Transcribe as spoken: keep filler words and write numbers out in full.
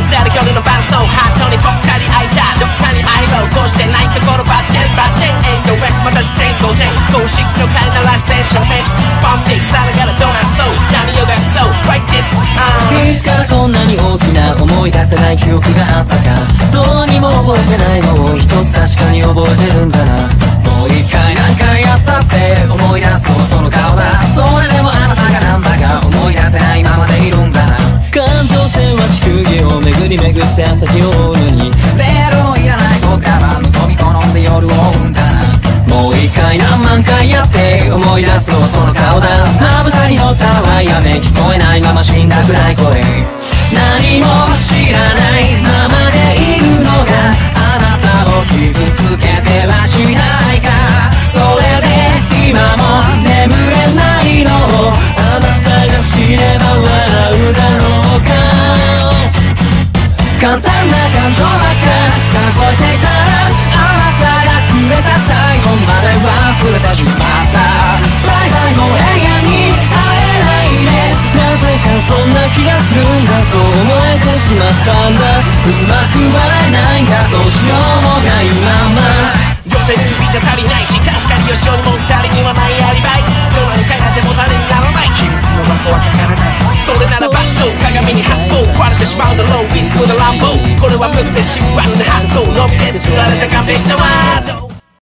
ってる夜の伴奏ハートにぽっかり開いたどっかに愛をそうしてないところバッチリバッチリエンドウェスまたしてごてん公式の彼ならセッションメックスファンピックさながらドラそう波を出そう Like this、uh、 いつからこんなに大きな思い出せない記憶があったかどうにも覚えてないのを一つ確かに覚えてるんだなもう一回何回やったって思い出そうその顔だそれでもあなたがなんだか思い出せないままでいるんだな感情線は地球儀を巡り巡って朝日を追うのにベールのいらない僕らは望み好んで夜を追うんだなもう一回何万回やって思い出そうその顔だまぶたに乗ったワイヤメ聞こえないまま死んだくらい声何も知らないままでいるのがあなたを傷つけてはしないかそれで今も眠れないのをあなたが知れば笑うだろうか簡単な感情ばっか数えていたらあなたがくれた体温まで忘れてしまったバイバイもう永遠に会えないねなぜかそんな気がするんだそう思えてしまったんだうまく笑えないんだどうしようもないまま両手指じゃ足りないし確かによしおにも二人にはないアリバイどうにかやっても種にならない秘密の魔法はかからないそれならばそう鏡に発砲壊れてしまうだろういつもの乱暴これは無垢で失敗の発想のみで作られた完璧なワード